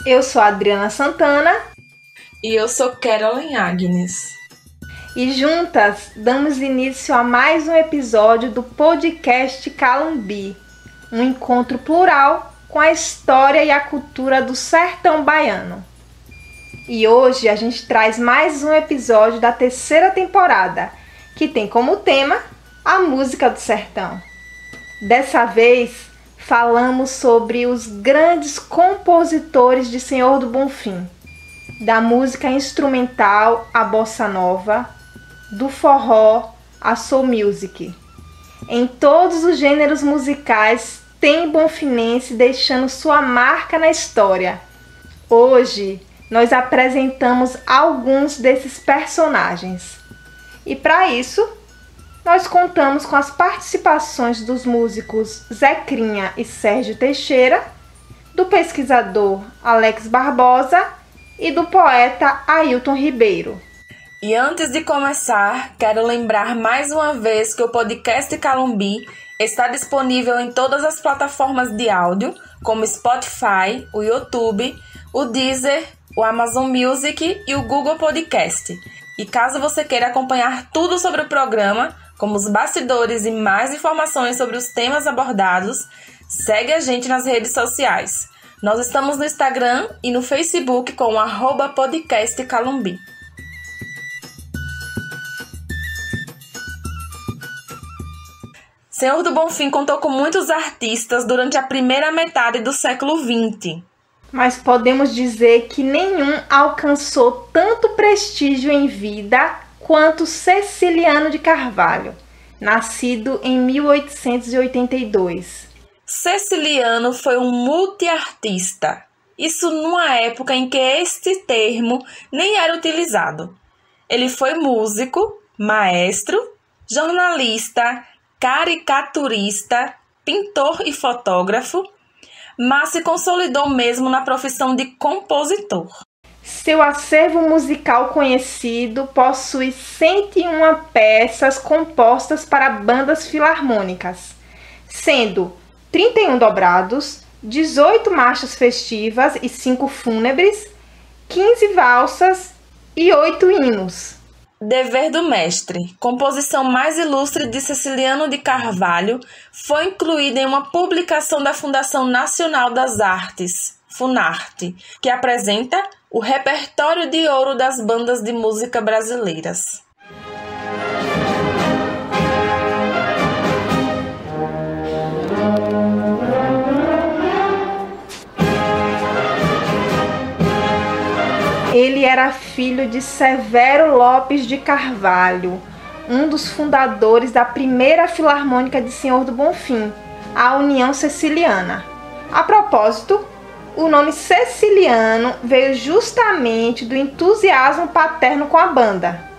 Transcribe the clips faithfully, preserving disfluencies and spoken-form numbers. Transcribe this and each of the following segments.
Eu sou a Adriana Santana. E eu sou Caroline Agnes. E juntas damos início a mais um episódio do podcast Calumbi, um encontro plural com a história e a cultura do sertão baiano. E hoje a gente traz mais um episódio da terceira temporada, que tem como tema a música do sertão. Dessa vez, falamos sobre os grandes compositores de Senhor do Bonfim, da música instrumental à bossa nova, do forró à soul music. Em todos os gêneros musicais tem bonfinense deixando sua marca na história. Hoje nós apresentamos alguns desses personagens. E para isso, nós contamos com as participações dos músicos Zecrinha e Sérgio Teixeira, do pesquisador Alex Barbosa e do poeta Ailton Ribeiro. E antes de começar, quero lembrar mais uma vez que o podcast Calumbi está disponível em todas as plataformas de áudio, como Spotify, o YouTube, o Deezer, o Amazon Music e o Google Podcast. E caso você queira acompanhar tudo sobre o programa, como os bastidores e mais informações sobre os temas abordados, segue a gente nas redes sociais. Nós estamos no Instagram e no Facebook com o arroba podcast Calumbi. Senhor do Bonfim contou com muitos artistas durante a primeira metade do século vinte. Mas podemos dizer que nenhum alcançou tanto prestígio em vida quanto Ceciliano de Carvalho, nascido em mil oitocentos e oitenta e dois. Ceciliano foi um multiartista, isso numa época em que este termo nem era utilizado. Ele foi músico, maestro, jornalista, caricaturista, pintor e fotógrafo, mas se consolidou mesmo na profissão de compositor. Seu acervo musical conhecido possui cento e uma peças compostas para bandas filarmônicas, sendo trinta e um dobrados, dezoito marchas festivas e cinco fúnebres, quinze valsas e oito hinos. Dever do Mestre, composição mais ilustre de Ceciliano de Carvalho, foi incluída em uma publicação da Fundação Nacional das Artes, Funarte, que apresenta o repertório de ouro das bandas de música brasileiras. Ele era filho de Severo Lopes de Carvalho, um dos fundadores da primeira Filarmônica de Senhor do Bonfim, a União Ceciliana. A propósito, o nome Ceciliano veio justamente do entusiasmo paterno com a banda.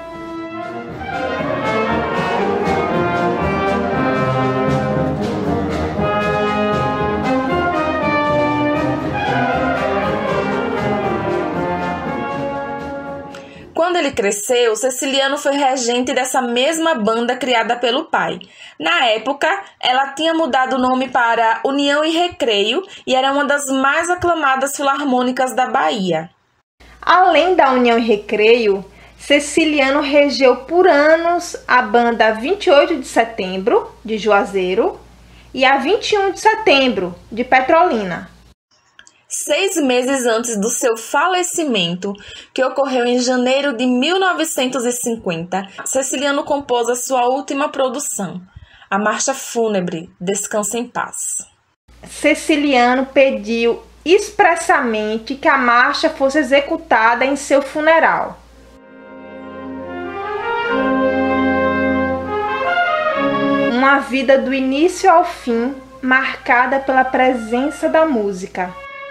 Quando ele cresceu, Ceciliano foi regente dessa mesma banda criada pelo pai. Na época, ela tinha mudado o nome para União e Recreio e era uma das mais aclamadas filarmônicas da Bahia. Além da União e Recreio, Ceciliano regeu por anos a banda vinte e oito de setembro, de Juazeiro, e a vinte e um de setembro, de Petrolina. Seis meses antes do seu falecimento, que ocorreu em janeiro de mil novecentos e cinquenta, Ceciliano compôs a sua última produção, a Marcha Fúnebre, Descansa em Paz. Ceciliano pediu expressamente que a marcha fosse executada em seu funeral. Uma vida do início ao fim, marcada pela presença da música.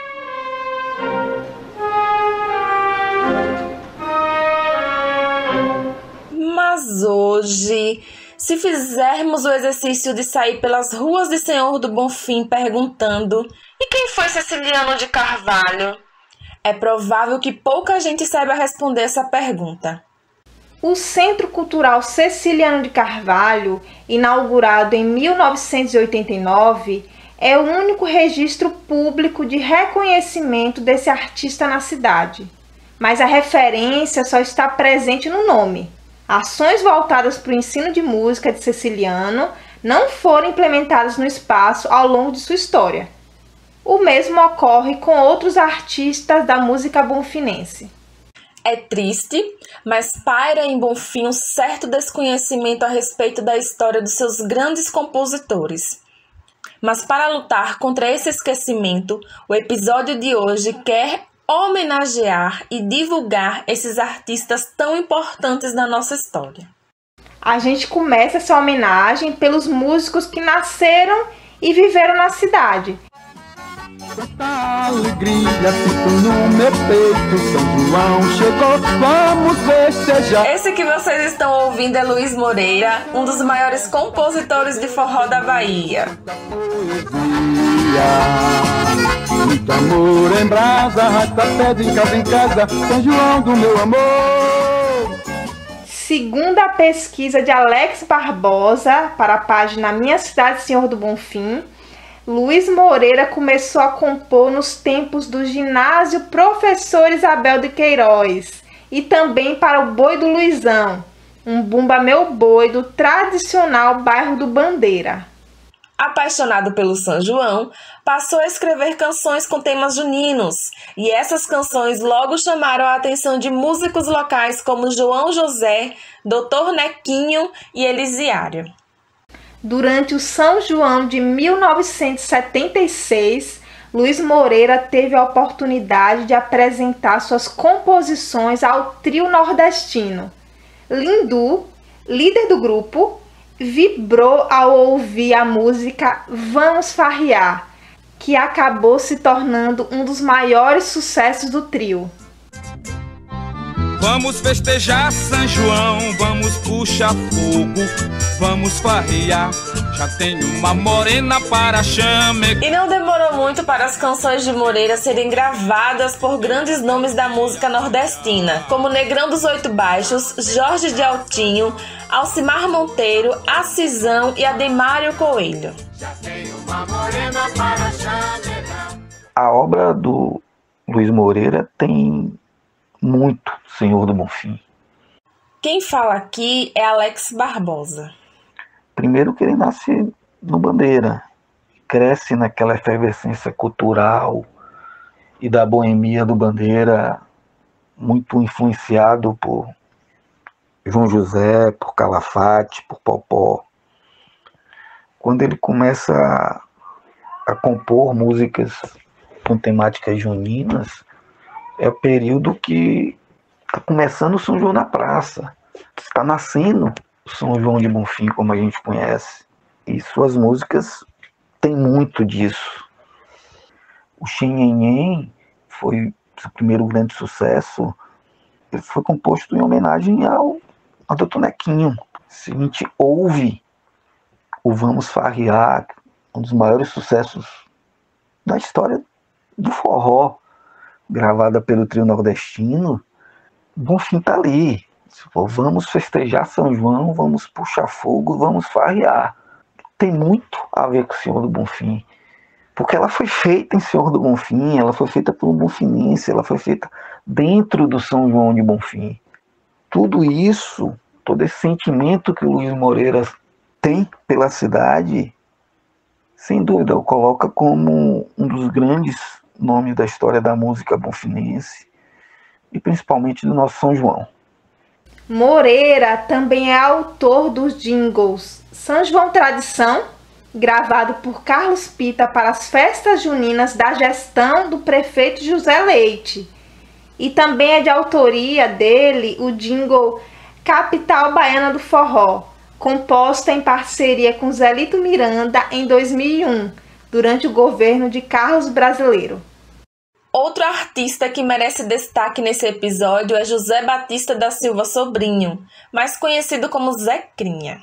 Mas hoje, se fizermos o exercício de sair pelas ruas de Senhor do Bonfim perguntando: e quem foi Ceciliano de Carvalho? É provável que pouca gente saiba responder essa pergunta. O Centro Cultural Ceciliano de Carvalho, inaugurado em mil novecentos e oitenta e nove, é o único registro público de reconhecimento desse artista na cidade, mas a referência só está presente no nome. Ações voltadas para o ensino de música de Ceciliano não foram implementadas no espaço ao longo de sua história. O mesmo ocorre com outros artistas da música bonfinense. É triste, mas paira em Bonfim um certo desconhecimento a respeito da história dos seus grandes compositores. Mas para lutar contra esse esquecimento, o episódio de hoje quer homenagear e divulgar esses artistas tão importantes na nossa história. A gente começa essa homenagem pelos músicos que nasceram e viveram na cidade. Quanta alegria sinto no meu peito, São João chegou, vamos festejar. Esse que vocês estão ouvindo é Luiz Moreira, um dos maiores compositores de forró da Bahia. Muito amor em brasa, arrasta pé de casa em casa, São João do meu amor. Segundo a pesquisa de Alex Barbosa, para a página Minha Cidade, Senhor do Bonfim, Luiz Moreira começou a compor nos tempos do ginásio Professor Isabel de Queiroz e também para o Boi do Luizão, um bumba meu boi do tradicional bairro do Bandeira. Apaixonado pelo São João, passou a escrever canções com temas juninos, e essas canções logo chamaram a atenção de músicos locais como João José, doutor Nequinho e Elisiário. Durante o São João de mil novecentos e setenta e seis, Luiz Moreira teve a oportunidade de apresentar suas composições ao trio nordestino. Lindu, líder do grupo, vibrou ao ouvir a música Vamos Farrear, que acabou se tornando um dos maiores sucessos do trio. Vamos festejar São João, vamos puxar fogo, vamos farrear, já tenho uma morena para chame. E não demorou muito para as canções de Moreira serem gravadas por grandes nomes da música nordestina, como Negrão dos Oito Baixos, Jorge de Altinho, Alcimar Monteiro, Acisão e Ademário Coelho. Já tenho uma morena para chame. A obra do Luiz Moreira tem muito Senhor do Bonfim. Quem fala aqui é Alex Barbosa. Primeiro que ele nasce no Bandeira, cresce naquela efervescência cultural e da boemia do Bandeira, muito influenciado por João José, por Calafate, por Popó. Quando ele começa a, a compor músicas com temáticas juninas, é o período que está começando o São João na praça. Está nascendo o São João de Bonfim, como a gente conhece. E suas músicas têm muito disso. O Xenhenhen foi seu primeiro grande sucesso. Ele foi composto em homenagem ao, ao doutor Nequinho. Se a gente ouve o Vamos Farrear, um dos maiores sucessos da história do forró, gravada pelo trio nordestino, Bonfim tá ali. Vamos festejar São João, vamos puxar fogo, vamos farrear. Tem muito a ver com o Senhor do Bonfim, porque ela foi feita em Senhor do Bonfim, ela foi feita por um bonfinense, ela foi feita dentro do São João de Bonfim. Tudo isso, todo esse sentimento que o Luiz Moreira tem pela cidade, sem dúvida, o coloca como um dos grandes nomes da história da música bonfinense e principalmente do nosso São João. Moreira também é autor dos jingles São João Tradição, gravado por Carlos Pita para as festas juninas da gestão do prefeito José Leite. E também é de autoria dele o jingle Capital Baiana do Forró, composta em parceria com Zelito Miranda em dois mil e um, durante o governo de Carlos Brasileiro. Outro artista que merece destaque nesse episódio é José Batista da Silva Sobrinho, mais conhecido como Zecrinha.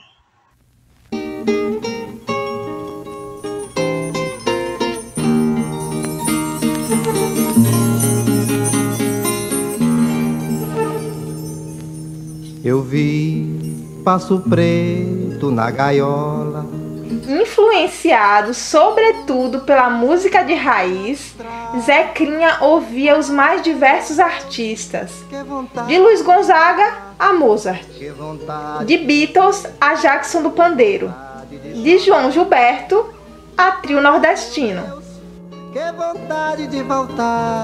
Eu vi passo preto na gaiola, Influenciado sobretudo pela música de raiz, Zequinha ouvia os mais diversos artistas, de Luiz Gonzaga a Mozart, de Beatles a Jackson do Pandeiro, de João Gilberto a Trio Nordestino. Que vontade de voltar.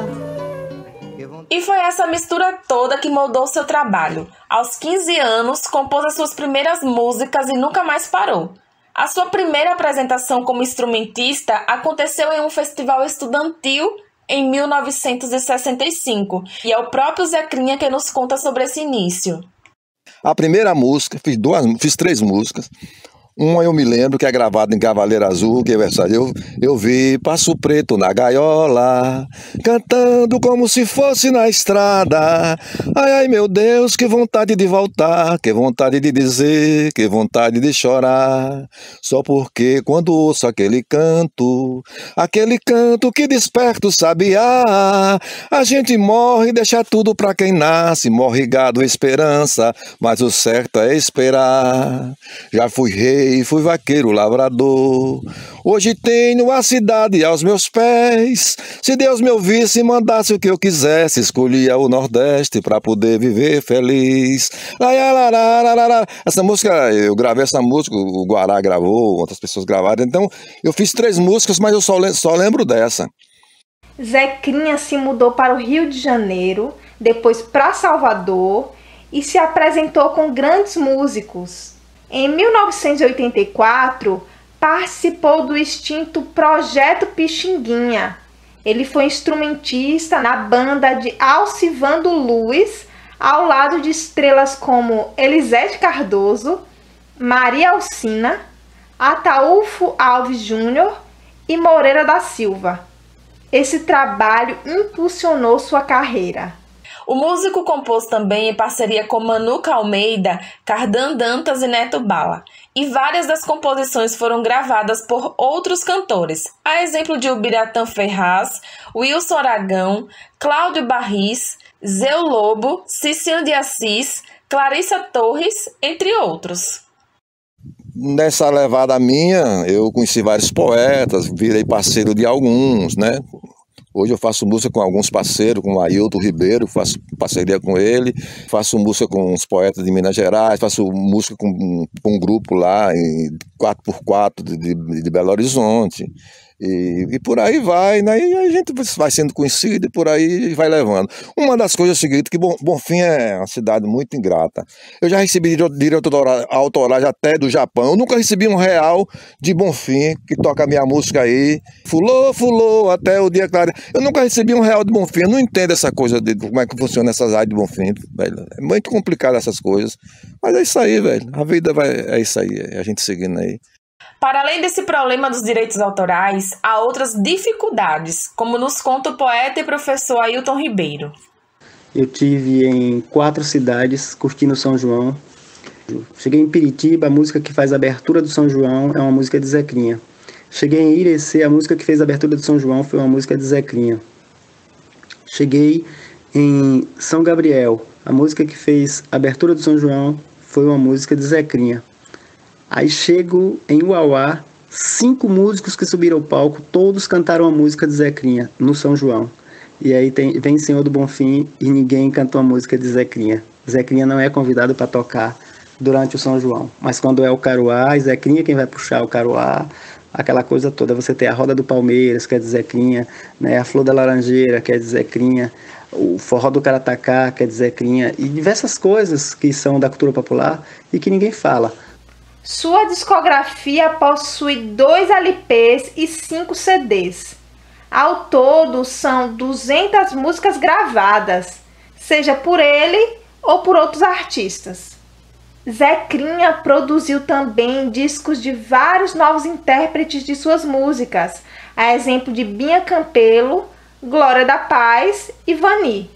E foi essa mistura toda que moldou seu trabalho. Aos quinze anos, compôs as suas primeiras músicas e nunca mais parou. A sua primeira apresentação como instrumentista aconteceu em um festival estudantil em mil novecentos e sessenta e cinco, e é o próprio Zequinha que nos conta sobre esse início. A primeira música, fiz, duas, fiz três músicas. Uma eu me lembro que é gravada em Cavaleiro Azul, que é verdade. Eu, eu vi Passo Preto na gaiola, cantando como se fosse na estrada. Ai, ai, meu Deus, que vontade de voltar, que vontade de dizer, que vontade de chorar. Só porque quando ouço aquele canto, aquele canto que desperta o sabiá, a gente morre e deixa tudo pra quem nasce, morre gado esperança, mas o certo é esperar. Já fui rei, fui vaqueiro, lavrador. Hoje tenho a cidade aos meus pés. Se Deus me ouvisse e mandasse o que eu quisesse, escolhia o Nordeste para poder viver feliz. Essa música, eu gravei essa música, o Guará gravou, outras pessoas gravaram. Então, eu fiz três músicas, mas eu só, só lembro dessa. Zequinha se mudou para o Rio de Janeiro, depois para Salvador e se apresentou com grandes músicos. Em mil novecentos e oitenta e quatro, participou do extinto Projeto Pixinguinha. Ele foi instrumentista na banda de Alcivando Luz, ao lado de estrelas como Elisete Cardoso, Maria Alcina, Ataúfo Alves Júnior e Moreira da Silva. Esse trabalho impulsionou sua carreira. O músico compôs também em parceria com Manuca Almeida, Cardan Dantas e Neto Bala, e várias das composições foram gravadas por outros cantores, a exemplo de Ubiratã Ferraz, Wilson Aragão, Cláudio Barris, Zeu Lobo, Cicinho de Assis, Clarissa Torres, entre outros. Nessa levada minha, eu conheci vários poetas, virei parceiro de alguns, né? Hoje eu faço música com alguns parceiros, com o Ailton Ribeiro, faço parceria com ele, faço música com os poetas de Minas Gerais, faço música com, com um grupo lá em quatro por quatro de, de, de Belo Horizonte. E, e por aí vai, né? E a gente vai sendo conhecido e por aí vai levando. Uma das coisas é o seguinte, que Bonfim é uma cidade muito ingrata. Eu já recebi direito autorais até do Japão. Eu nunca recebi um real de Bonfim, que toca a minha música aí. Fulô, fulô, até o dia claro. Eu nunca recebi um real de Bonfim. Eu não entendo essa coisa de como é que funciona essas áreas de Bonfim, velho. É muito complicado essas coisas. Mas é isso aí, velho. A vida vai, é isso aí, é a gente seguindo aí. Para além desse problema dos direitos autorais, há outras dificuldades, como nos conta o poeta e professor Ailton Ribeiro. Eu tive em quatro cidades curtindo São João. Cheguei em Piritiba, a música que faz a abertura do São João é uma música de Zequinha. Cheguei em Irecê, a música que fez a abertura do São João foi uma música de Zequinha. Cheguei em São Gabriel, a música que fez a abertura do São João foi uma música de Zequinha. Aí chego em Uauá, cinco músicos que subiram ao palco, todos cantaram a música de Zequinha no São João. E aí tem, vem Senhor do Bonfim e ninguém cantou a música de Zequinha. Zequinha não é convidado para tocar durante o São João. Mas quando é o Caruá, Zequinha quem vai puxar o Caruá, aquela coisa toda. Você tem a Roda do Palmeiras, que é de Zequinha, né? A Flor da Laranjeira, que é de Zequinha, o Forró do Caratacá, que é de Zequinha, e diversas coisas que são da cultura popular e que ninguém fala. Sua discografia possui dois L Ps e cinco C Ds. Ao todo, são duzentas músicas gravadas, seja por ele ou por outros artistas. Zequinha produziu também discos de vários novos intérpretes de suas músicas, a exemplo de Binha Campelo, Glória da Paz e Vani.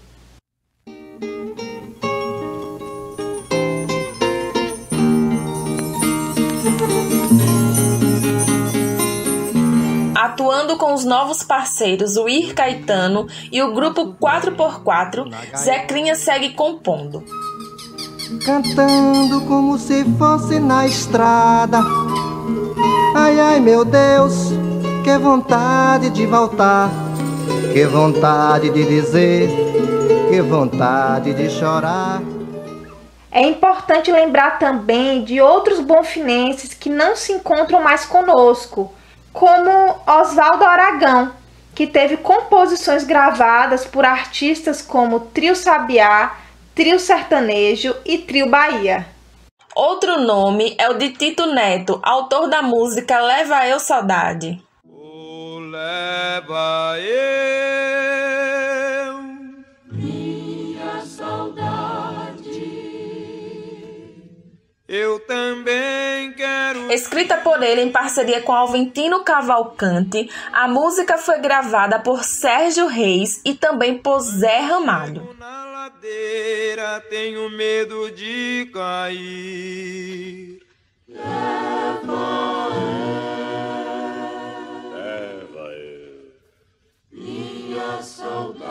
Atuando com os novos parceiros, o Ir Caetano e o grupo quatro por quatro, Zequinha segue compondo. Cantando como se fosse na estrada. Ai, ai, meu Deus, que vontade de voltar, que vontade de dizer, que vontade de chorar. É importante lembrar também de outros bonfinenses que não se encontram mais conosco, como Oswaldo Aragão, que teve composições gravadas por artistas como Trio Sabiá, Trio Sertanejo e Trio Bahia. Outro nome é o de Tito Neto, autor da música Leva Eu Saudade. Oh, leva eu minha saudade, eu também quero. Escrita por ele em parceria com Alventino Cavalcante, a música foi gravada por Sérgio Reis e também por Zé Ramalho. Na ladeira tenho medo de cair. Leva eu, leva eu minha saudade.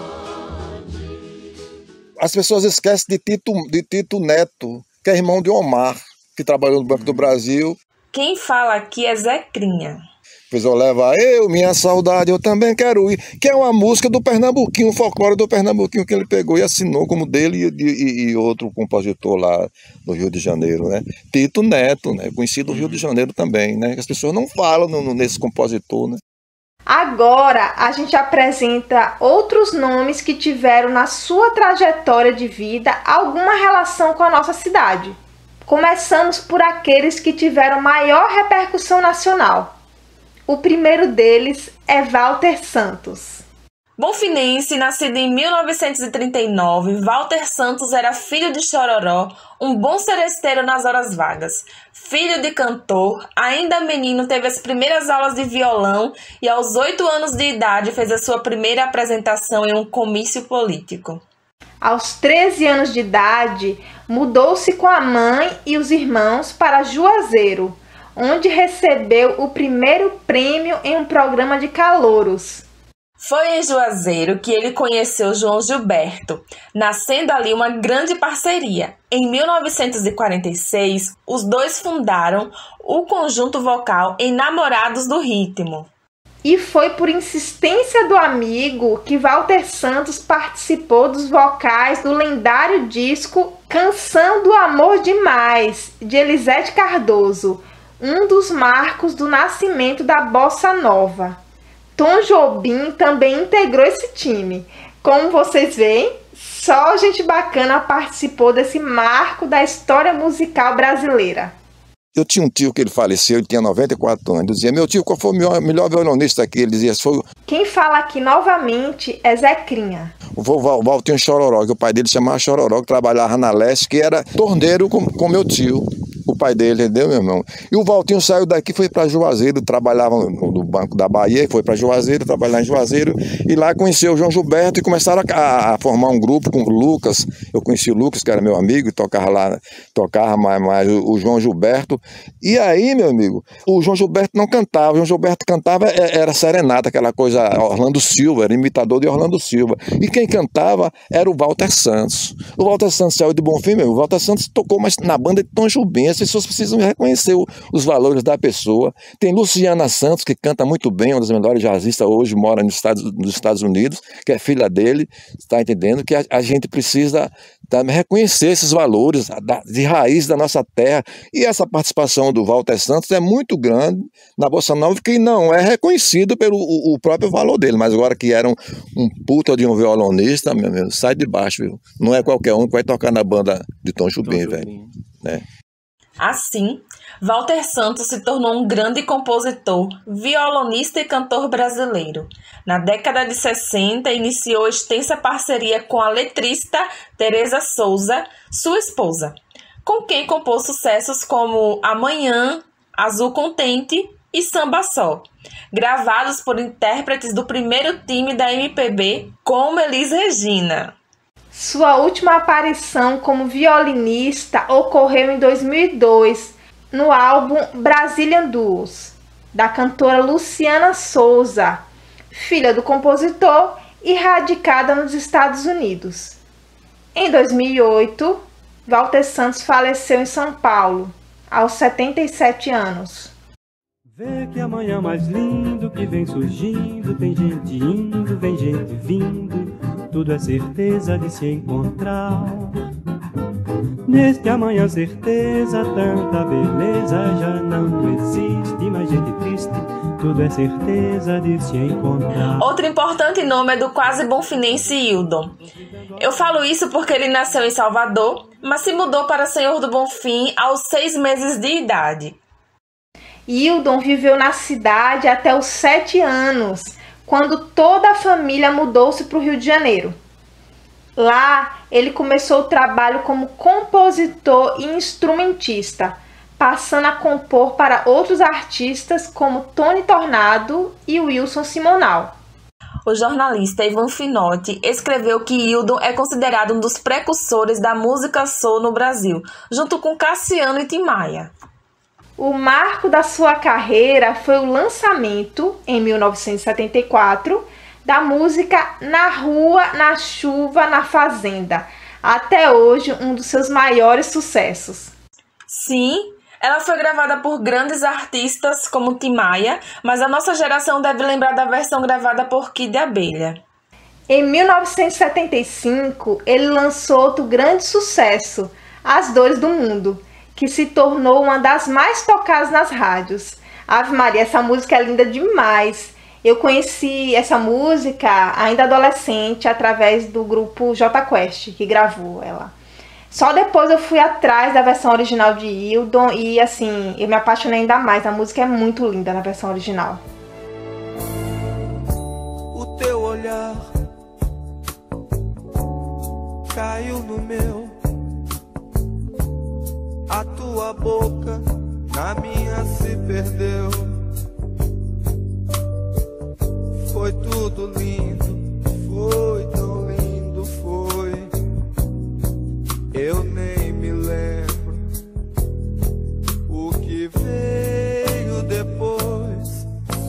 As pessoas esquecem de Tito, de Tito Neto, que é irmão de Omar, que trabalhou no Banco do Brasil. Quem fala aqui é Zecrinha. Pois eu levo eu, minha saudade, eu também quero ir. Que é uma música do Pernambuquinho, um folclore do Pernambuquinho que ele pegou e assinou como dele e, e, e outro compositor lá no Rio de Janeiro, né? Tito Neto, né? Conhecido no Rio de Janeiro também, né? As pessoas não falam no, no, nesse compositor, né? Agora a gente apresenta outros nomes que tiveram na sua trajetória de vida alguma relação com a nossa cidade. Começamos por aqueles que tiveram maior repercussão nacional. O primeiro deles é Walter Santos. Bonfinense, nascido em mil novecentos e trinta e nove, Walter Santos era filho de Chororó, um bom seresteiro nas horas vagas. Filho de cantor, ainda menino teve as primeiras aulas de violão e aos oito anos de idade fez a sua primeira apresentação em um comício político. Aos treze anos de idade, mudou-se com a mãe e os irmãos para Juazeiro, onde recebeu o primeiro prêmio em um programa de calouros. Foi em Juazeiro que ele conheceu João Gilberto, nascendo ali uma grande parceria. Em mil novecentos e quarenta e seis, os dois fundaram o conjunto vocal Enamorados do Ritmo. E foi por insistência do amigo que Walter Santos participou dos vocais do lendário disco Canção do Amor Demais, de Elisete Cardoso, um dos marcos do nascimento da Bossa Nova. Tom Jobim também integrou esse time. Como vocês veem, só gente bacana participou desse marco da história musical brasileira. Eu tinha um tio que ele faleceu, ele tinha noventa e quatro anos. Eu dizia, meu tio, qual foi o melhor, melhor violonista aqui? Ele dizia, foi o... Quem fala aqui novamente é Zecrinha. O vovô Valtinho Chororó, que o pai dele chamava Chororó, que trabalhava na Leste, que era torneiro com, com meu tio. O pai dele, entendeu, meu irmão? E o Valtinho saiu daqui, foi para Juazeiro, trabalhava no, no Banco da Bahia, foi para Juazeiro, trabalhar em Juazeiro, e lá conheceu o João Gilberto e começaram a, a formar um grupo com o Lucas. Eu conheci o Lucas, que era meu amigo, e tocava lá, tocava mais, mais o, o João Gilberto. E aí, meu amigo, o João Gilberto não cantava, o João Gilberto cantava, era serenata, aquela coisa, Orlando Silva, era imitador de Orlando Silva. E quem cantava era o Walter Santos. O Walter Santos saiu de Bonfim, meu, o Walter Santos tocou mas na banda de Tom Jobim. As pessoas precisam reconhecer o, os valores da pessoa. Tem Luciana Santos, que canta muito bem, uma das melhores jazzistas hoje, mora nos Estados, nos Estados Unidos, que é filha dele, está entendendo? Que a, a gente precisa tá, reconhecer esses valores da, de raiz da nossa terra. E essa participação do Walter Santos é muito grande na Bossa Nova, que não é reconhecido pelo o, o próprio valor dele, mas agora que era um, um puta de um violonista, meu amigo, sai de baixo, viu? Não é qualquer um que vai tocar na banda de Tom Jobim, velho. Né? Assim, Walter Santos se tornou um grande compositor, violonista e cantor brasileiro. Na década de sessenta, iniciou extensa parceria com a letrista Teresa Souza, sua esposa, com quem compôs sucessos como Amanhã, Azul Contente e Samba Só, gravados por intérpretes do primeiro time da M P B, como Elis Regina. Sua última aparição como violinista ocorreu em dois mil e dois, no álbum Brazilian Duos, da cantora Luciana Souza, filha do compositor e radicada nos Estados Unidos. Em dois mil e oito, Walter Santos faleceu em São Paulo, aos setenta e sete anos. Vê que amanhã mais lindo que vem surgindo, tem gente indo, vem gente vindo, tudo é certeza de se encontrar. Neste amanhã certeza, tanta beleza já não existe, mais gente triste, tudo é certeza de se encontrar. Outro importante nome é do quase bonfinense Hildon. Eu falo isso porque ele nasceu em Salvador, mas se mudou para Senhor do Bonfim aos seis meses de idade. Hildon viveu na cidade até os sete anos, quando toda a família mudou-se para o Rio de Janeiro. Lá, ele começou o trabalho como compositor e instrumentista, passando a compor para outros artistas como Tony Tornado e Wilson Simonal. O jornalista Ivan Finotti escreveu que Hildon é considerado um dos precursores da música soul no Brasil, junto com Cassiano e Tim Maia. O marco da sua carreira foi o lançamento, em mil novecentos e setenta e quatro, da música Na Rua, na Chuva, na Fazenda, até hoje um dos seus maiores sucessos. Sim, ela foi gravada por grandes artistas como Tim Maia, mas a nossa geração deve lembrar da versão gravada por Kid Abelha. Em mil novecentos e setenta e cinco, ele lançou outro grande sucesso, As Dores do Mundo, que se tornou uma das mais tocadas nas rádios. Ave Maria, essa música é linda demais. Eu conheci essa música ainda adolescente através do grupo J Quest, que gravou ela. Só depois eu fui atrás da versão original de Hildon e assim, eu me apaixonei ainda mais. A música é muito linda na versão original. O teu olhar caiu no meu, a tua boca na minha se perdeu. Foi tudo lindo, foi tão lindo, foi. Eu nem me lembro o que veio depois.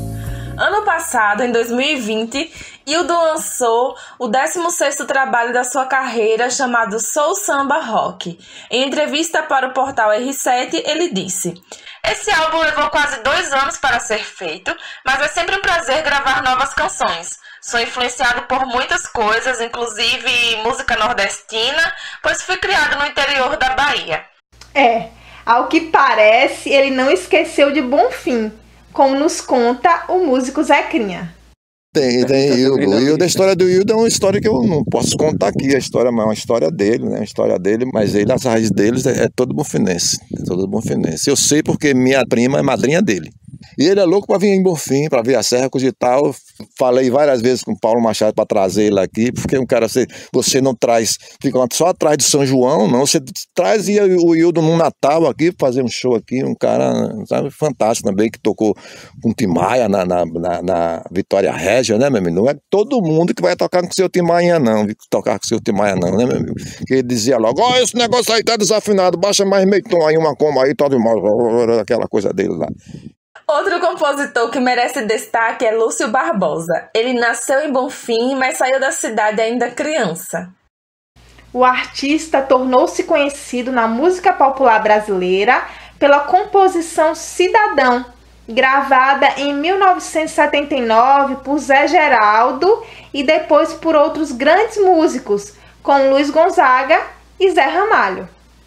Ano passado, em dois mil e vinte, Hildon lançou o décimo sexto trabalho da sua carreira, chamado Soul Samba Rock. Em entrevista para o portal R sete, ele disse: "Esse álbum levou quase dois anos para ser feito, mas é sempre um prazer gravar novas canções. Sou influenciado por muitas coisas, inclusive música nordestina, pois fui criado no interior da Bahia." É, ao que parece, ele não esqueceu de Bonfim, como nos conta o músico Zequinha. Tem, tem Hildon. Hildon, a história do Hildon é uma história que eu não posso contar aqui. A história é uma história dele, né? A história dele, mas ele, as raízes deles é, é todo bonfinense. É todo bonfinense. Eu sei porque minha prima é madrinha dele. E ele é louco para vir em Bonfim, para ver a serra, coisa e tal. Falei várias vezes com o Paulo Machado para trazer ele aqui, porque um cara, você, você não traz, fica só atrás de São João, não. Você trazia o Hildon num Natal aqui, fazer um show aqui, um cara, sabe, fantástico também, que tocou com Tim Maia na, na, na, na Vitória Régia, né, meu amigo? Não é todo mundo que vai tocar com o seu Tim Maia, não, tocar com o seu Tim Maia, não, né, meu amigo? Que ele dizia logo: ó, oh, esse negócio aí tá desafinado, baixa mais meio tom aí, uma coma aí, tá de mal, aquela coisa dele lá. Outro compositor que merece destaque é Lúcio Barbosa. Ele nasceu em Bonfim, mas saiu da cidade ainda criança. O artista tornou-se conhecido na música popular brasileira pela composição Cidadão, gravada em mil novecentos e setenta e nove por Zé Geraldo e depois por outros grandes músicos, como Luiz Gonzaga e Zé Ramalho.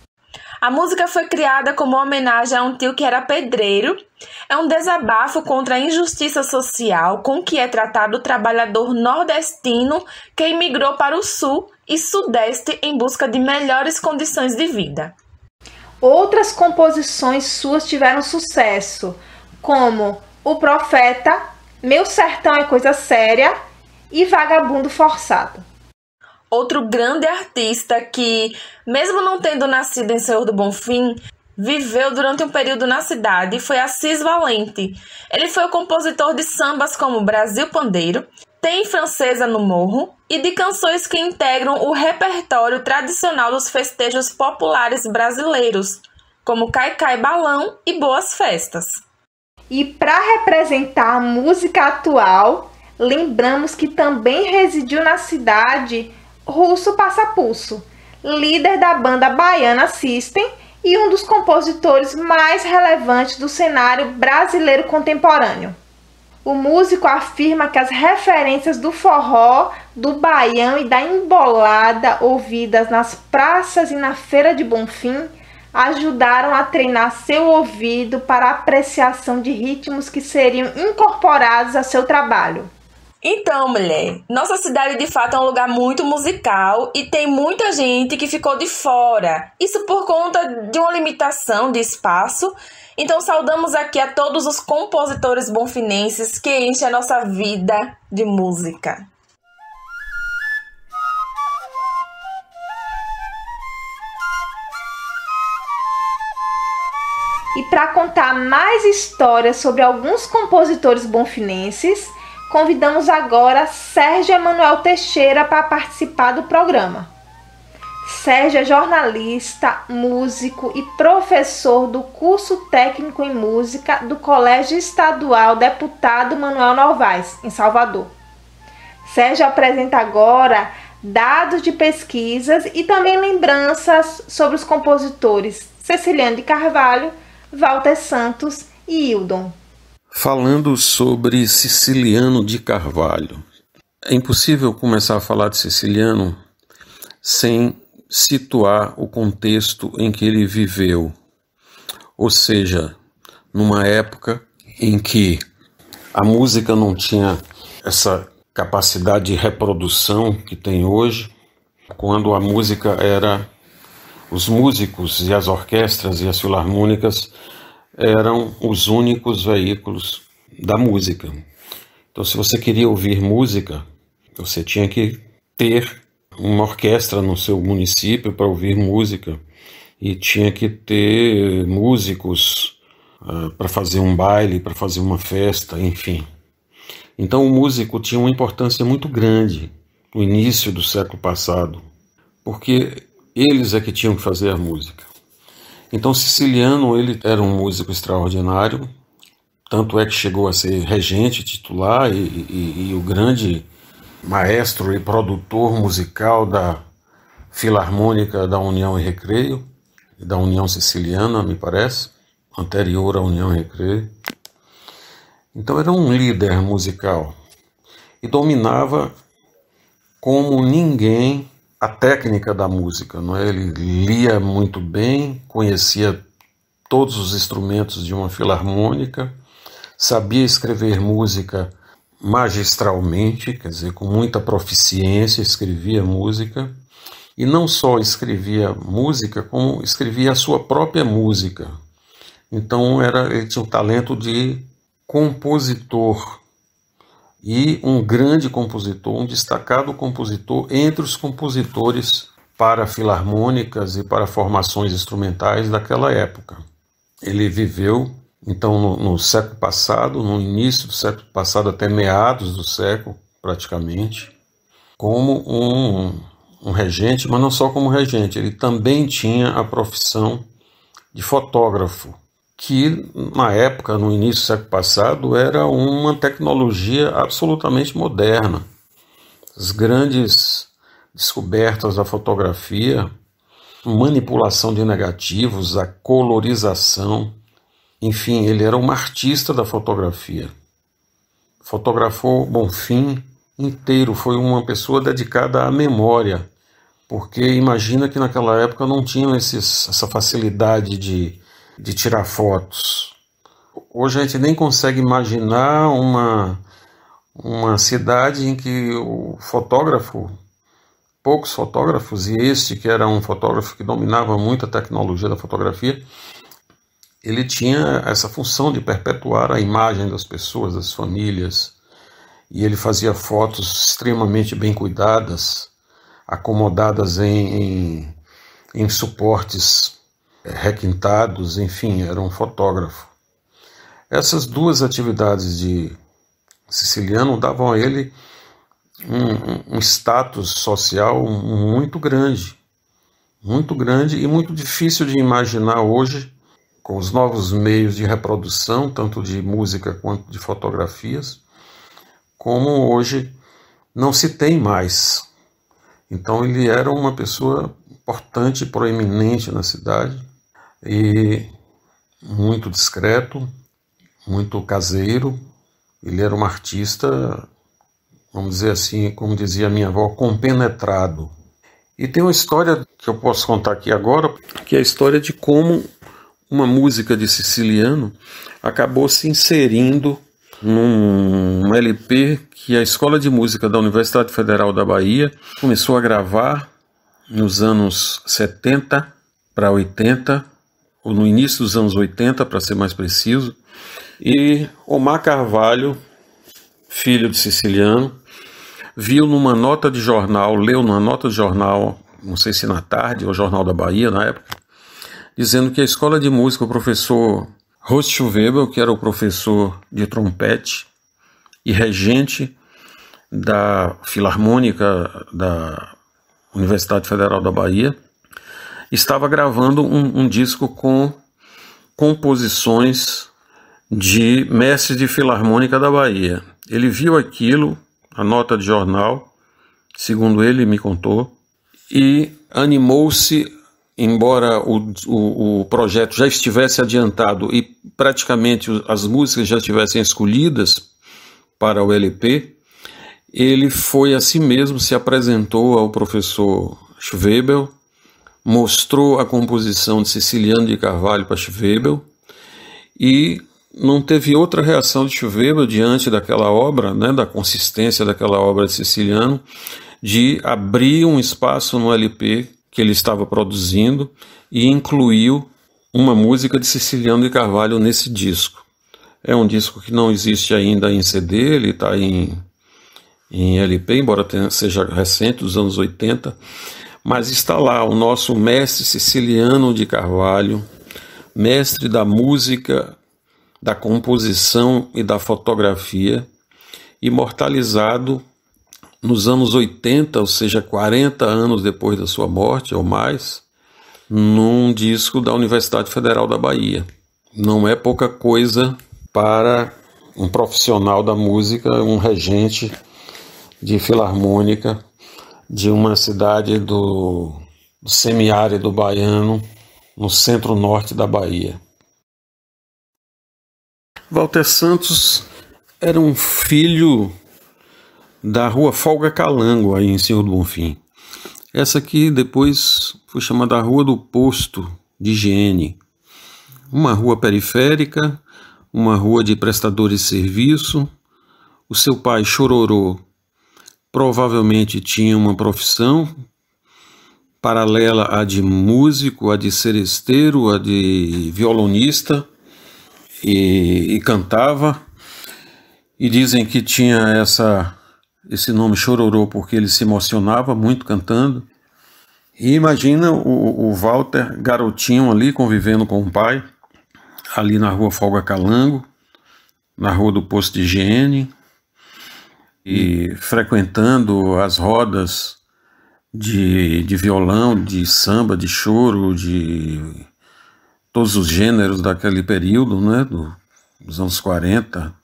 A música foi criada como homenagem a um tio que era pedreiro. É um desabafo contra a injustiça social com que é tratado o trabalhador nordestino que imigrou para o sul e sudeste em busca de melhores condições de vida. Outras composições suas tiveram sucesso, como O Profeta, Meu Sertão é Coisa Séria e Vagabundo Forçado. Outro grande artista que, mesmo não tendo nascido em Senhor do Bonfim, viveu durante um período na cidade foi Assis Valente. Ele foi o compositor de sambas como Brasil Pandeiro, Tem Francesa no Morro e de canções que integram o repertório tradicional dos festejos populares brasileiros, como Caicai Balão e Boas Festas. E para representar a música atual, lembramos que também residiu na cidade Russo Passapulso, líder da banda baiana System e um dos compositores mais relevantes do cenário brasileiro contemporâneo. O músico afirma que as referências do forró, do baião e da embolada ouvidas nas praças e na Feira de Bonfim ajudaram a treinar seu ouvido para a apreciação de ritmos que seriam incorporados a seu trabalho. Então, mulher, nossa cidade de fato é um lugar muito musical e tem muita gente que ficou de fora. Isso por conta de uma limitação de espaço. Então, saudamos aqui a todos os compositores bonfinenses que enchem a nossa vida de música. E para contar mais histórias sobre alguns compositores bonfinenses, convidamos agora Sérgio Emanuel Teixeira para participar do programa. Sérgio é jornalista, músico e professor do curso técnico em música do Colégio Estadual Deputado Manuel Novaes, em Salvador. Sérgio apresenta agora dados de pesquisas e também lembranças sobre os compositores Ceciliano de Carvalho, Walter Santos e Hildon. Falando sobre Ceciliano de Carvalho, é impossível começar a falar de Ceciliano sem situar o contexto em que ele viveu, ou seja, numa época em que a música não tinha essa capacidade de reprodução que tem hoje, quando a música era, os músicos e as orquestras e as filarmônicas eram os únicos veículos da música. Então, se você queria ouvir música, você tinha que ter uma orquestra no seu município para ouvir música e tinha que ter músicos uh, para fazer um baile, para fazer uma festa, enfim. Então, o músico tinha uma importância muito grande no início do século passado, porque eles é que tinham que fazer a música. Então, Ceciliano, ele era um músico extraordinário, tanto é que chegou a ser regente titular e, e, e o grande maestro e produtor musical da Filarmônica da União e Recreio, da União Siciliana, me parece, anterior à União e Recreio. Então, era um líder musical e dominava como ninguém a técnica da música, não é? Ele lia muito bem, conhecia todos os instrumentos de uma filarmônica, sabia escrever música magistralmente, quer dizer, com muita proficiência, escrevia música, e não só escrevia música, como escrevia a sua própria música. Então era, ele tinha o talento de compositor, e um grande compositor, um destacado compositor entre os compositores para filarmônicas e para formações instrumentais daquela época. Ele viveu, então, no, no século passado, no início do século passado até meados do século, praticamente, como um, um regente, mas não só como regente, ele também tinha a profissão de fotógrafo, que na época, no início do século passado, era uma tecnologia absolutamente moderna. As grandes descobertas da fotografia, manipulação de negativos, a colorização, enfim, ele era um artista da fotografia. Fotografou Bonfim inteiro, foi uma pessoa dedicada à memória, porque imagina que naquela época não tinham esses, essa facilidade de de tirar fotos. Hoje a gente nem consegue imaginar uma, uma cidade em que o fotógrafo, poucos fotógrafos, e este que era um fotógrafo que dominava muito a tecnologia da fotografia, ele tinha essa função de perpetuar a imagem das pessoas, das famílias, e ele fazia fotos extremamente bem cuidadas, acomodadas em, em, em suportes requintados, enfim, era um fotógrafo. Essas duas atividades de Ceciliano davam a ele um, um status social muito grande, muito grande e muito difícil de imaginar hoje, com os novos meios de reprodução, tanto de música quanto de fotografias, como hoje não se tem mais. Então ele era uma pessoa importante, proeminente na cidade. e muito discreto, muito caseiro. Ele era um artista, vamos dizer assim, como dizia minha avó, compenetrado. E tem uma história que eu posso contar aqui agora, que é a história de como uma música de Siciliano acabou se inserindo num L P que a Escola de Música da Universidade Federal da Bahia começou a gravar nos anos setenta para oitenta, ou no início dos anos oitenta, para ser mais preciso, e Omar Carvalho, filho de Siciliano, viu numa nota de jornal, leu numa nota de jornal, não sei se na Tarde ou Jornal da Bahia na época, dizendo que a Escola de Música, o professor Horst Webel, que era o professor de trompete e regente da Filarmônica da Universidade Federal da Bahia, estava gravando um, um disco com composições de mestres de Filarmônica da Bahia. Ele viu aquilo, a nota de jornal, segundo ele me contou, e animou-se. Embora o, o, o projeto já estivesse adiantado e praticamente as músicas já estivessem escolhidas para o L P, ele foi a si mesmo, se apresentou ao professor Schwebel, mostrou a composição de Siciliano de Carvalho para Schwebel e não teve outra reação de Schwebel diante daquela obra, né, da consistência daquela obra de Siciliano, de abrir um espaço no L P que ele estava produzindo e incluiu uma música de Siciliano de Carvalho nesse disco. É um disco que não existe ainda em C D, ele está em, em L P, embora tenha, seja recente, dos anos oitenta, mas está lá o nosso mestre Siciliano de Carvalho, mestre da música, da composição e da fotografia, imortalizado nos anos oitenta, ou seja, quarenta anos depois da sua morte ou mais, num disco da Universidade Federal da Bahia. Não é pouca coisa para um profissional da música, um regente de filarmônica de uma cidade do, do semiárido baiano, no centro-norte da Bahia. Walter Santos era um filho da rua Folga Calango, aí em Senhor do Bonfim. Essa aqui depois foi chamada Rua do Posto de Higiene. Uma rua periférica, uma rua de prestadores de serviço. O seu pai, Chororô, provavelmente tinha uma profissão paralela à de músico, à de seresteiro, à de violonista, e, e cantava. E dizem que tinha essa... esse nome Chororô porque ele se emocionava muito cantando. E imagina o, o Walter, garotinho ali, convivendo com o pai, ali na rua Folga Calango, na rua do Posto de Higiene, e frequentando as rodas de, de violão, de samba, de choro, de todos os gêneros daquele período, né, do, dos anos quarenta.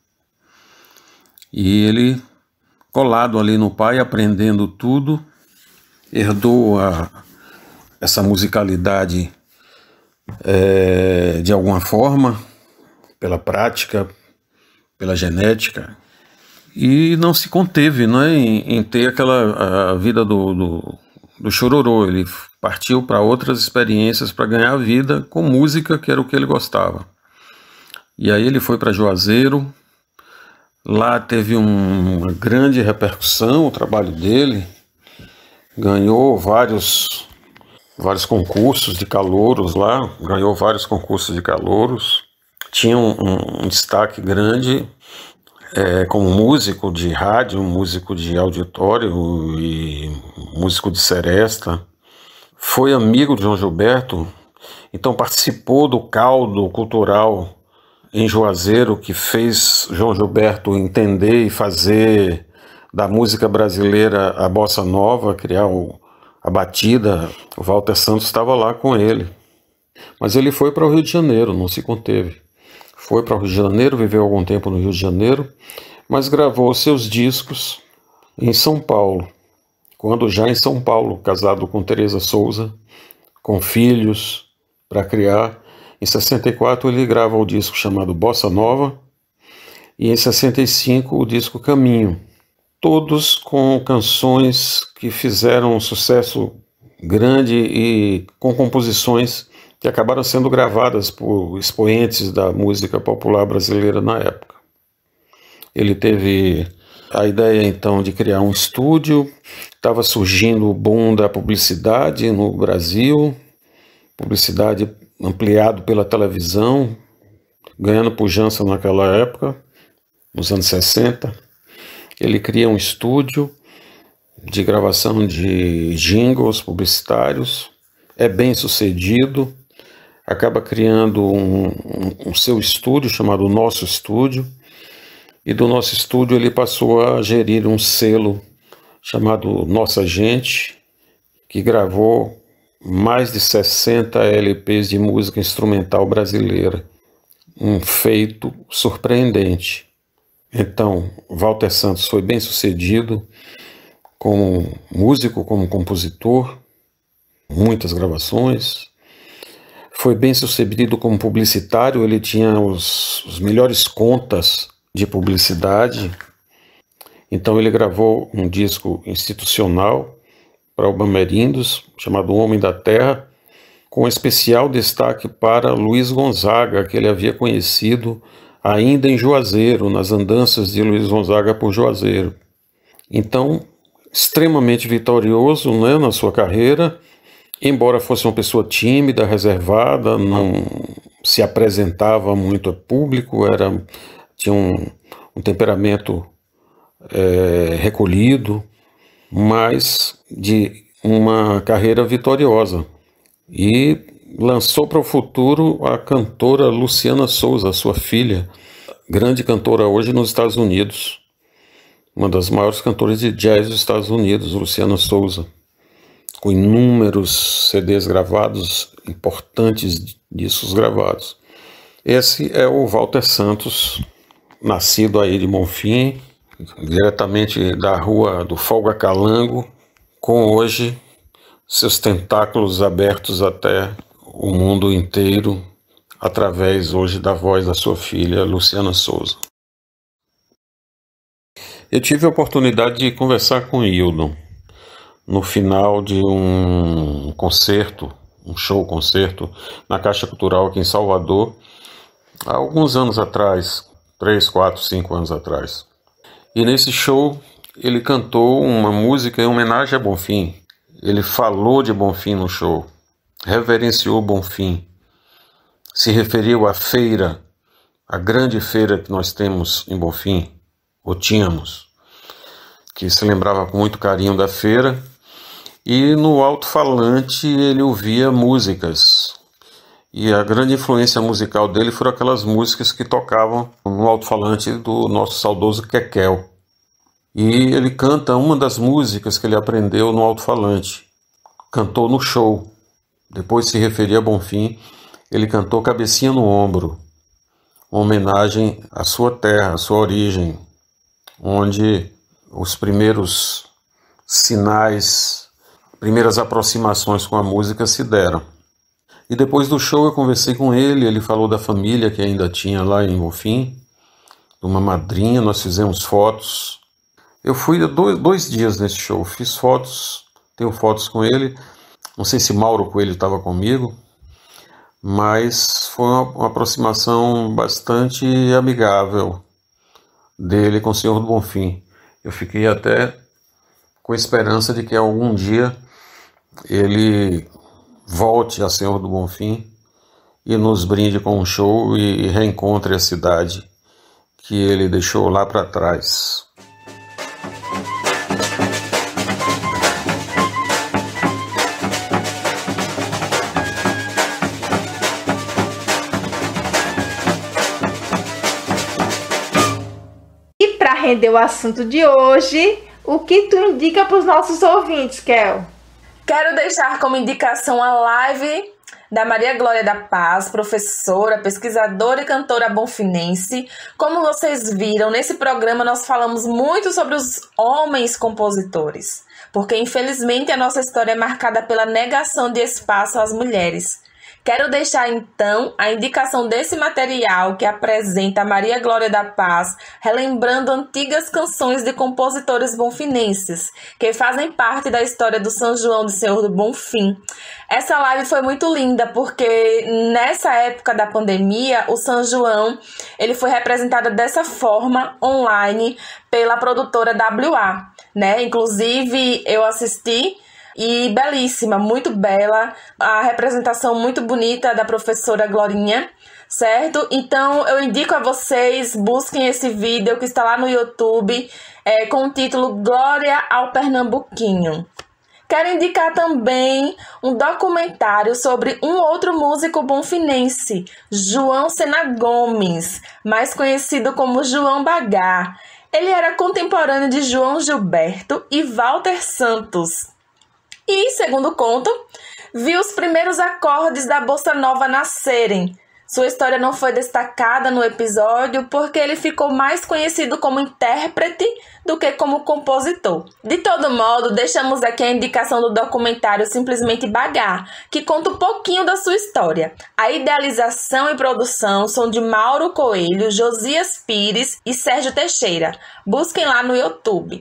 E ele, colado ali no pai, aprendendo tudo, herdou a, essa musicalidade é, de alguma forma, pela prática, pela genética, e não se conteve, né, em, em ter aquela a vida do, do, do Chororô. Ele partiu para outras experiências para ganhar vida com música, que era o que ele gostava. E aí ele foi para Juazeiro. Lá teve um, uma grande repercussão o trabalho dele, ganhou vários, vários concursos de calouros lá, ganhou vários concursos de calouros, tinha um, um, um destaque grande é, como músico de rádio, músico de auditório e músico de seresta. Foi amigo de João Gilberto, então participou do caldo cultural em Juazeiro, que fez João Gilberto entender e fazer da música brasileira a bossa nova, criar o, a batida. O Walter Santos estava lá com ele. Mas ele foi para o Rio de Janeiro, não se conteve. Foi para o Rio de Janeiro, viveu algum tempo no Rio de Janeiro, mas gravou seus discos em São Paulo, quando já em São Paulo, casado com Teresa Souza, com filhos para criar, Em sessenta e quatro ele grava o disco chamado Bossa Nova e em sessenta e cinco o disco Caminho, todos com canções que fizeram um sucesso grande e com composições que acabaram sendo gravadas por expoentes da música popular brasileira na época. Ele teve a ideia então de criar um estúdio, estava surgindo o boom da publicidade no Brasil, publicidade ampliado pela televisão, ganhando pujança naquela época, nos anos sessenta. Ele cria um estúdio de gravação de jingles publicitários, é bem sucedido, acaba criando um, um, um seu estúdio chamado Nosso Estúdio, e do Nosso Estúdio ele passou a gerir um selo chamado Nossa Gente, que gravou mais de sessenta L Ps de música instrumental brasileira, um feito surpreendente. Então, Walter Santos foi bem sucedido como músico, como compositor, muitas gravações. Foi bem sucedido como publicitário, ele tinha os, os melhores contas de publicidade. Então ele gravou um disco institucional para o Bamerindos, chamado Homem da Terra, com especial destaque para Luiz Gonzaga, que ele havia conhecido ainda em Juazeiro, nas andanças de Luiz Gonzaga por Juazeiro. Então, extremamente vitorioso, né, na sua carreira, embora fosse uma pessoa tímida, reservada, não se apresentava muito a público, era, tinha um, um temperamento é, recolhido, mas de uma carreira vitoriosa. E lançou para o futuro a cantora Luciana Souza, sua filha, grande cantora hoje nos Estados Unidos, uma das maiores cantoras de jazz dos Estados Unidos, Luciana Souza, com inúmeros C Ds gravados, importantes discos gravados. Esse é o Walter Santos, nascido aí de Bonfim, diretamente da rua do Folga Calango, com hoje seus tentáculos abertos até o mundo inteiro, através hoje da voz da sua filha, Luciana Souza. Eu tive a oportunidade de conversar com Hildon no final de um concerto, um show-concerto, na Caixa Cultural aqui em Salvador, há alguns anos atrás, três, quatro, cinco anos atrás. E nesse show ele cantou uma música em homenagem a Bonfim. Ele falou de Bonfim no show, reverenciou Bonfim, se referiu à feira, a grande feira que nós temos em Bonfim, ou tínhamos, que se lembrava com muito carinho da feira, e no alto-falante ele ouvia músicas, e a grande influência musical dele foram aquelas músicas que tocavam no alto-falante do nosso saudoso Kekel. E ele canta uma das músicas que ele aprendeu no alto-falante, cantou no show. Depois de se referir a Bonfim, ele cantou Cabecinha no Ombro, uma homenagem à sua terra, à sua origem, onde os primeiros sinais, primeiras aproximações com a música se deram. E depois do show eu conversei com ele, ele falou da família que ainda tinha lá em Bonfim, de uma madrinha, nós fizemos fotos. Eu fui dois, dois dias nesse show, fiz fotos, tenho fotos com ele, não sei se Mauro Coelho estava comigo, mas foi uma, uma aproximação bastante amigável dele com o Senhor do Bonfim. Eu fiquei até com esperança de que algum dia ele volte a Senhor do Bonfim e nos brinde com um show e reencontre a cidade que ele deixou lá para trás. Render o assunto de hoje, o que tu indica para os nossos ouvintes, Kel? Quero deixar como indicação a live da Maria Glória da Paz, professora, pesquisadora e cantora bonfinense. Como vocês viram, nesse programa nós falamos muito sobre os homens compositores, porque infelizmente a nossa história é marcada pela negação de espaço às mulheres. Quero deixar então a indicação desse material que apresenta Maria Glória da Paz, relembrando antigas canções de compositores bonfinenses, que fazem parte da história do São João de Senhor do Bonfim. Essa live foi muito linda, porque nessa época da pandemia, o São João ele foi representado dessa forma, online, pela produtora W A, né? Inclusive, eu assisti e belíssima, muito bela, a representação muito bonita da professora Glorinha, certo? Então, eu indico a vocês, busquem esse vídeo que está lá no YouTube, é, com o título Glória ao Pernambuquinho. Quero indicar também um documentário sobre um outro músico bonfinense, João Sena Gomes, mais conhecido como João Bagá. Ele era contemporâneo de João Gilberto e Walter Santos. E, segundo contam, viu os primeiros acordes da Bossa Nova nascerem. Sua história não foi destacada no episódio porque ele ficou mais conhecido como intérprete do que como compositor. De todo modo, deixamos aqui a indicação do documentário Simplesmente Bagá, que conta um pouquinho da sua história. A idealização e produção são de Mauro Coelho, Josias Pires e Sérgio Teixeira. Busquem lá no YouTube.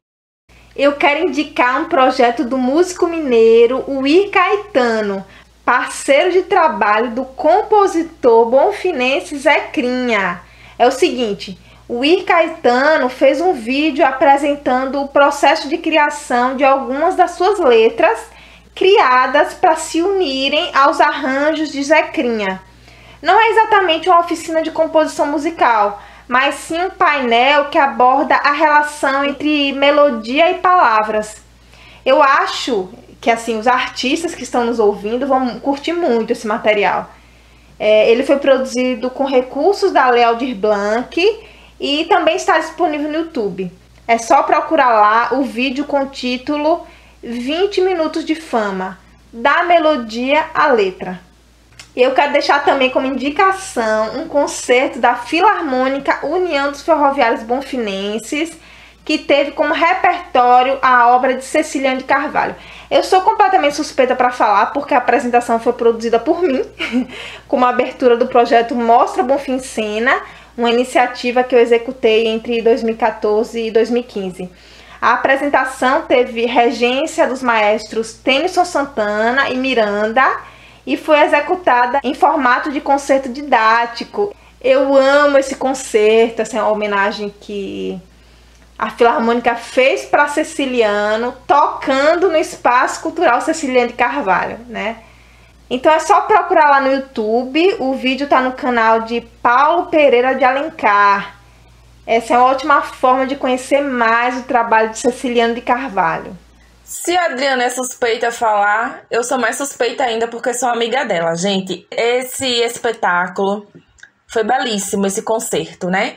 Eu quero indicar um projeto do músico mineiro Uir Caetano, parceiro de trabalho do compositor bonfinense Zecrinha. É o seguinte, o Uir Caetano fez um vídeo apresentando o processo de criação de algumas das suas letras criadas para se unirem aos arranjos de Zecrinha. Não é exatamente uma oficina de composição musical, mas sim um painel que aborda a relação entre melodia e palavras. Eu acho que assim, os artistas que estão nos ouvindo vão curtir muito esse material. É, ele foi produzido com recursos da Lei Aldir Blanc e também está disponível no YouTube. É só procurar lá o vídeo com o título vinte minutos de fama, da melodia à letra. Eu quero deixar também como indicação um concerto da Filarmônica União dos Ferroviários Bonfinenses, que teve como repertório a obra de Ceciliane de Carvalho. Eu sou completamente suspeita para falar, porque a apresentação foi produzida por mim, como abertura do projeto Mostra Bonfim Cena, uma iniciativa que eu executei entre dois mil e quatorze e dois mil e quinze. A apresentação teve regência dos maestros Tennyson Santana e Miranda, e foi executada em formato de concerto didático. Eu amo esse concerto, essa é uma homenagem que a Filarmônica fez para Ceciliano, tocando no Espaço Cultural Ceciliane de Carvalho, né? Então é só procurar lá no YouTube, o vídeo está no canal de Paulo Pereira de Alencar. Essa é uma ótima forma de conhecer mais o trabalho de Ceciliano de Carvalho. Se a Adriana é suspeita a falar, eu sou mais suspeita ainda porque sou amiga dela. Gente, esse espetáculo foi belíssimo, esse concerto, né?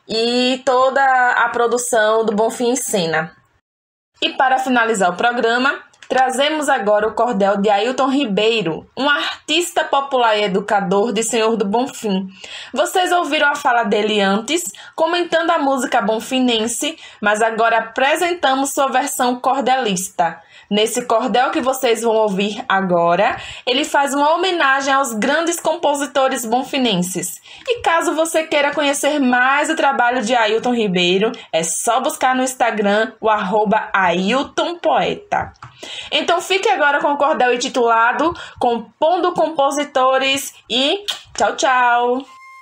E toda a produção do Bonfim em Cena. E para finalizar o programa, trazemos agora o cordel de Ailton Ribeiro, um artista popular e educador de Senhor do Bonfim. Vocês ouviram a fala dele antes, comentando a música bonfinense, mas agora apresentamos sua versão cordelista. Nesse cordel que vocês vão ouvir agora, ele faz uma homenagem aos grandes compositores bonfinenses. E caso você queira conhecer mais o trabalho de Ailton Ribeiro, é só buscar no Instagram o arroba Ailton Poeta. Então fique agora com o cordel intitulado Compondo Compositores e tchau, tchau!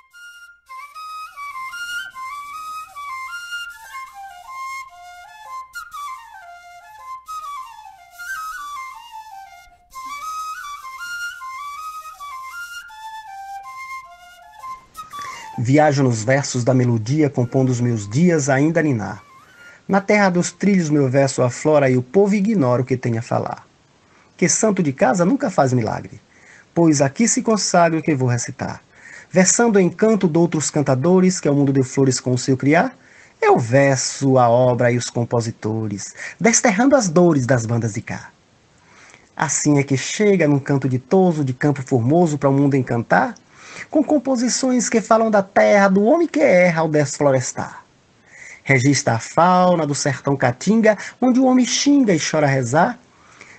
Viajo nos versos da melodia, compondo os meus dias ainda a ninar. Na terra dos trilhos meu verso aflora e o povo ignora o que tem a falar. Que santo de casa nunca faz milagre, pois aqui se consagra o que vou recitar. Versando o encanto de outros cantadores, que ao mundo de flores com o seu criar, eu verso a obra e os compositores, desterrando as dores das bandas de cá. Assim é que chega num canto ditoso de campo formoso para o mundo encantar, com composições que falam da terra, do homem que erra ao desflorestar. Registra a fauna do sertão caatinga, onde o homem xinga e chora a rezar,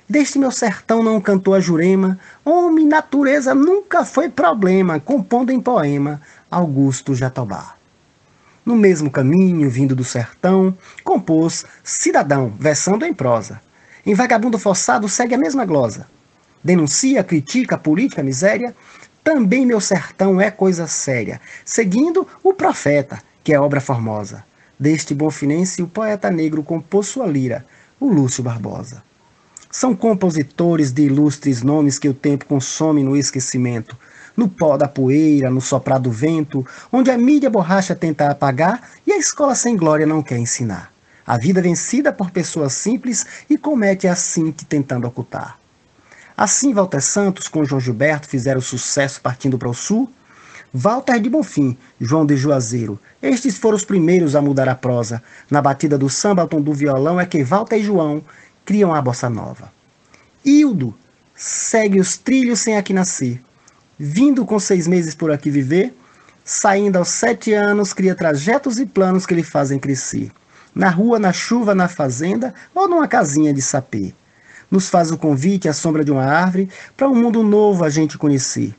Deste meu sertão não cantou a Jurema, homem, natureza nunca foi problema, compondo em poema Augusto Jatobá. No mesmo caminho, vindo do sertão, compôs Cidadão, versando em prosa. Em Vagabundo Forçado segue a mesma glosa. Denuncia, critica a política, a miséria. Também meu sertão é coisa séria. Seguindo o Profeta, que é obra formosa. Deste bonfinense o poeta negro compôs sua lira, o Lúcio Barbosa. São compositores de ilustres nomes que o tempo consome no esquecimento, no pó da poeira, no soprar do vento, onde a mídia borracha tenta apagar e a escola sem glória não quer ensinar. A vida vencida por pessoas simples e comete assim que tentando ocultar. Assim Walter Santos com João Gilberto fizeram sucesso partindo para o sul. Walter de Bonfim, João de Juazeiro, estes foram os primeiros a mudar a prosa. Na batida do samba ao tom do violão é que Walter e João criam a bossa nova. Hildo segue os trilhos sem aqui nascer. Vindo com seis meses por aqui viver, saindo aos sete anos, cria trajetos e planos que lhe fazem crescer. Na rua, na chuva, na fazenda ou numa casinha de sapê. Nos faz o convite à sombra de uma árvore para um mundo novo a gente conhecer.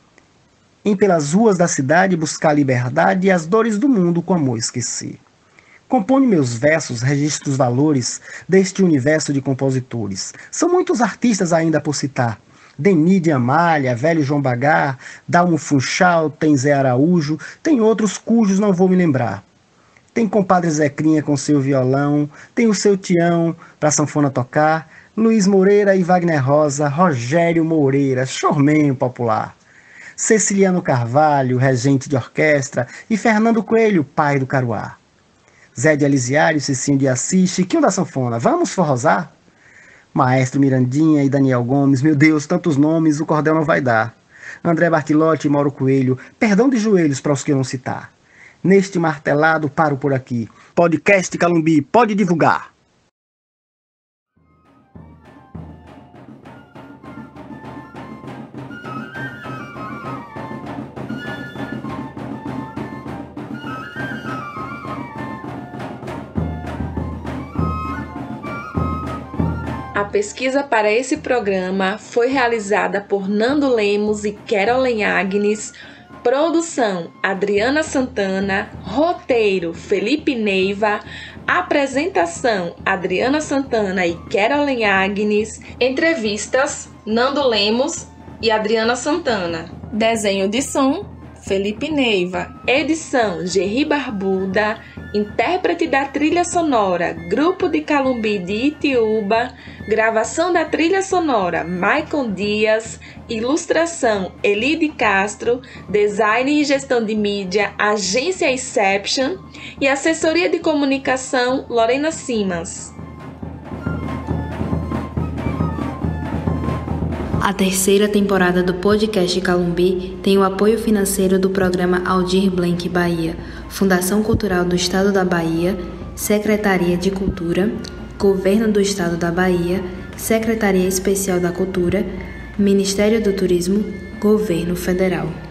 Em pelas ruas da cidade buscar a liberdade e as dores do mundo com amor esquecer. Compõe meus versos, registra os valores deste universo de compositores. São muitos artistas ainda por citar. Denis de Amália, Velho João Bagar, Dalmo Funchal, tem Zé Araújo, tem outros cujos não vou me lembrar. Tem compadre Zecrinha com seu violão, tem o seu Tião para sanfona tocar, Luiz Moreira e Wagner Rosa, Rogério Moreira, showman popular. Ceciliano Carvalho, regente de orquestra, e Fernando Coelho, pai do Caruá. Zé de Elisiário, Cicinho de Assis, Chiquinho da sanfona, vamos forrosar? Maestro Mirandinha e Daniel Gomes, meu Deus, tantos nomes, o cordel não vai dar. André Bartilotti e Mauro Coelho, perdão de joelhos para os que eu não citar. Neste martelado, paro por aqui. Podcast Calumbi, pode divulgar. A pesquisa para esse programa foi realizada por Nando Lemos e Caroline Agnes, produção Adriana Santana, roteiro Felipe Neiva, apresentação Adriana Santana e Caroline Agnes, entrevistas Nando Lemos e Adriana Santana, desenho de som Felipe Neiva, edição Gerry Barbuda, intérprete da trilha sonora Grupo de Calumbi de Itiúba, gravação da trilha sonora Maicon Dias, ilustração Elide Castro, design e gestão de mídia Agência Inception e assessoria de comunicação Lorena Simas. A terceira temporada do podcast Calumbi tem o apoio financeiro do programa Aldir Blanc Bahia, Fundação Cultural do Estado da Bahia, Secretaria de Cultura, Governo do Estado da Bahia, Secretaria Especial da Cultura, Ministério do Turismo, Governo Federal.